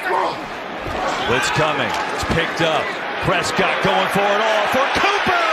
Blitz coming. It's picked up. Prescott going for it all for Cooper.